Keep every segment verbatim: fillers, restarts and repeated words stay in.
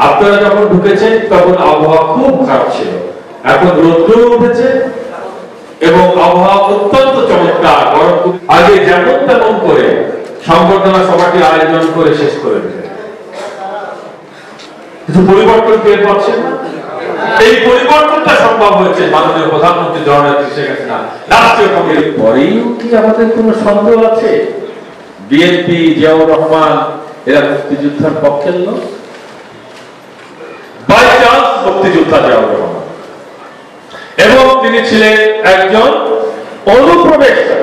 আপনারা যখন ঢুকেছেন তখন আবহাওয়া খুব খারাপ ছিল, এখন রৌদ্র উঠেছে এবং আবহাওয়া অত্যন্ত চমৎকার। গরম আগে যেমন তেমন করে সংবর্ধনা সভাটি আয়োজন করে শেষ করে দিলেন। কিছু পরিবর্তন টের পাচ্ছেন না? এই পরিবর্তনটা সম্ভব হয়েছে মাননীয় প্রধানমন্ত্রী জননেত্রী শেখ হাসিনা রাষ্ট্রীয় কমিটির পরেই। কি আমাদের কোনো সন্দেহ আছে বিএনপি, জিয়াউর রহমান এরা মুক্তিযুদ্ধের পক্ষের লোক? বাই চান্স মুক্তিযোদ্ধা জিয়াউর রহমান, এবং তিনি ছিলেন একজন অনুপ্রবেশকারী,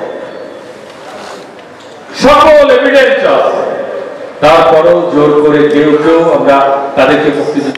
সকল এভিডেন্স আছে, তারপরেও জোর করে কেউ কেউ আমরা তাদেরকে মুক্তিযুদ্ধ।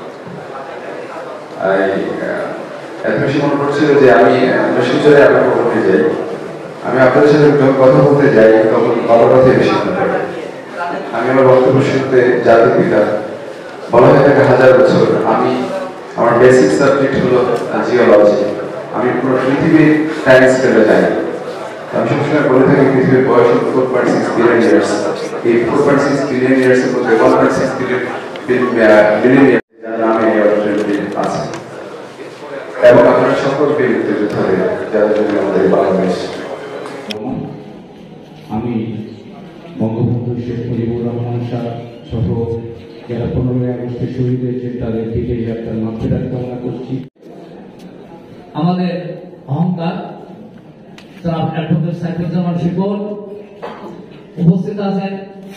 এত বেশি মনে পড়ছিল যে আমি শিলচরে আপনার করতে যাই, আমি আপনাদের সাথে কথা বলতে যাই, তখন বাবার কথাই বেশি মনে পড়ে। আমি আমার বক্তব্য শুনতে জাতির পিতা বলা হয়ে থাকে হাজার বছর। আমি আমার বেসিক সাবজেক্ট হলো জিওলজি। আমি পুরো পৃথিবীর টাইম স্কেলে যাই। আমি সবসময় বলে থাকি পৃথিবীর বয়স হল four point six billion years. এই four point six billion years এর মধ্যে ওয়ান পয়েন্ট সিক্স বিলিয়ন যার নামে আছে, এবং আপনারা সকল বীর মুক্তিযোদ্ধাদের যাদের জন্য আমাদের বাংলাদেশ। আমি বঙ্গবন্ধু শেখ মুজিবুর রহমান শাহ সহ যারা পনেরোই আগস্টে শহীদ হয়েছে তাদের দিকে যাত্রার মাতৃরাত কামনা করছি। আমাদের অহংকার অ্যাডভোকেট সাইফুজ্জামান শিকল উপস্থিত আছেন।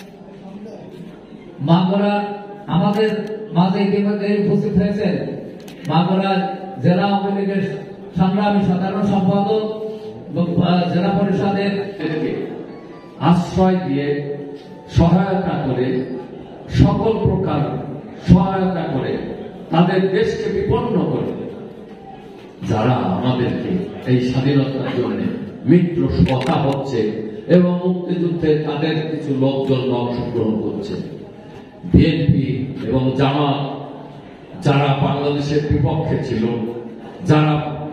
মাগুরা আমাদের মাঝে ইতিমধ্যে উপস্থিত হয়েছেন মাগুরা জেলা আওয়ামী লীগের সংগ্রামী সাধারণ সম্পাদক, জেলা পরিষদের আশ্রয় দিয়ে সহায়তা করে, সকল প্রকার সহায়তা করে, তাদের দেশকে বিপন্ন করে যারা আমাদেরকে এই স্বাধীনতার জন্য মিত্র কথা হচ্ছে এবং মুক্তিযুদ্ধে তাদের কিছু লোকজন অংশগ্রহণ করছে। বিএনপি এবং জামাত যারা বাংলাদেশের বিপক্ষে ছিল, যারা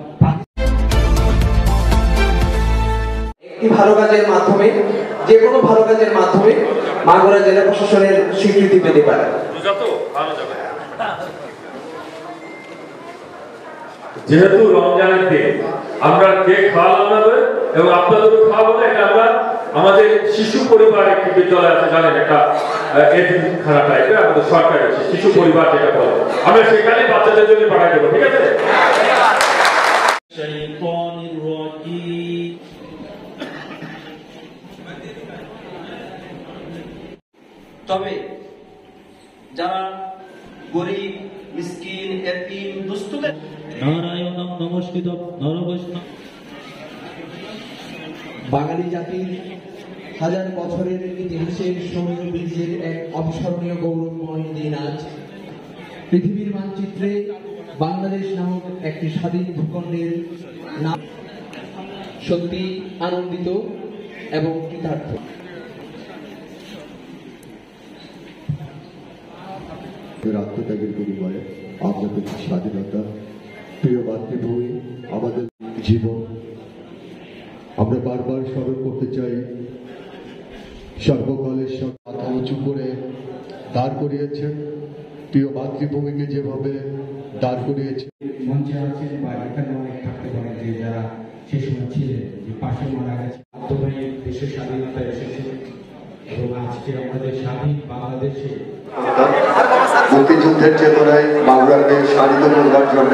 একটি ভালো কাজের মাধ্যমে, যে কোনো ভালো কাজের মাধ্যমে মাগুরা জেলা প্রশাসনের স্বীকৃতি পেতে পারে। যেহেতু রমজানের দিন আমরা কেক খাওয়ালাম না এবং আপনাদেরও খাওয়াবো না, এটা আমরা আমাদের শিশু পরিবার একটি বিদ্যালয় আছে জানেন, একটা এতিমখানা টাইপের আমাদের সরকার আছে, শিশু পরিবার যেটা বলে, আমরা সেখানে বাচ্চাদের জন্য পাঠাই দেবো, ঠিক আছে? তবে যারা গরিব, মিসকিন, এতিম, দুস্থদের নারায়ণম নমস্কৃতম নরবৈষ্ণব। বাঙালি জাতির হাজার বছরের ইতিহাসের সৌর বীর্যের এক অবিস্মরণীয় গৌরবময় দিন আজ। পৃথিবীর মানচিত্রে বাংলাদেশ নামক একটি স্বাধীন ভূখণ্ডের নাম। সত্যি আনন্দিত এবং কৃতার্থ। আত্মত্যাগের বিনিময়ে আপনাদের স্বাধীনতা, প্রিয় মাতৃভূমি, আমাদের জীবন আমরা বারবার স্মরণ করতে চাই। সর্বকালের মাথা উঁচু করে দাঁড় করিয়েছেন, প্রিয় মাতৃভূমিকে যেভাবে দাঁড় করিয়েছে। মঞ্চে আছেন বা এখানে অনেক থাকতে পারে যে যারা সে সময় ছিলেন, যে পাশে মারা গেছে, আত্মবাহী দেশের স্বাধীনতা এসেছে এবং আজকে আমাদের স্বাধীন বাংলাদেশে মুক্তিযুদ্ধের চেতনায় বাংলাকে শানিত করবার জন্য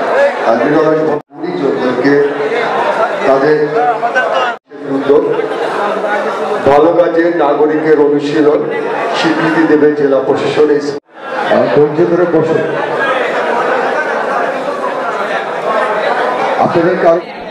যোদ্ধাকে তাদের উদ্যোগ, ভালো কাজের নাগরিকের অনুশীলন স্বীকৃতি দেবে জেলা প্রশাসন। ধৈর্য ধরে বসুন আপনাদের